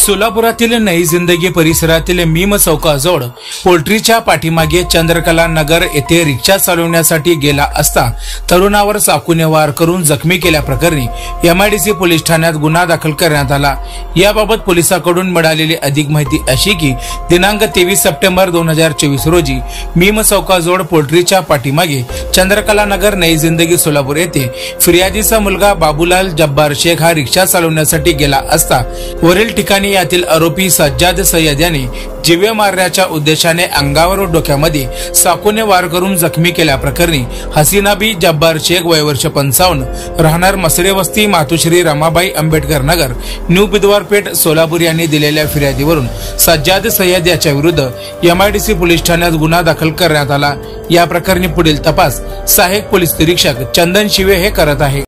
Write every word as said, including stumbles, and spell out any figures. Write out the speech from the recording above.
सोलापुरातील नई जिंदगी परिसरातील मीम चौकाजवळ पोल्ट्रीच्या पाठीमागे चंद्रकला नगर येथे रिक्षा चालवण्यासाठी गेला असता तरुणावर चाकूने वार करून जखमी केल्याप्रकरणी एमआयडीसी पोलीस ठाण्यात गुन्हा दाखल करण्यात आला। याबाबत पोलिसांकडून मिळालेली अधिक माहिती अशी की दिनांक तेवीस सप्टेंबर दोन हजार चोवीस रोजी मीम चौकाजवळ पोल्ट्रीच्या पाठीमागे चंद्रकला नगर नई जिंदगी सोलापूर येथे फिर्यादीचा मुलगा बाबूलाल जब्बार शेख हा रिक्षा चालवण्यासाठी गेला असता वरील ठिकाणी यातील आरोपी सज्जाद सय्यद याने जीवे मारण्याच्या उद्देशाने अंगावर व डोक्यामध्ये चाकूने वार करून जखमी केल्याप्रकरणी हसीनाबी जब्बार शेख वय वर्ष पंचावन्न राहणार मसरे वस्ती मातुश्री रमाबाई आंबेडकर नगर न्यू बुधवारपेठ सोलापूर यांनी दिलेल्या फिर्यादीवरून सज्जाद सय्यद याच्या विरुद्ध एमआयडीसी पोलीस ठाण्यात गुन्हा दाखल करण्यात आला। या प्रकरणी पुढील तपास सहाय्यक पोलीस निरीक्षक चंदन शिवे हे करत आहे।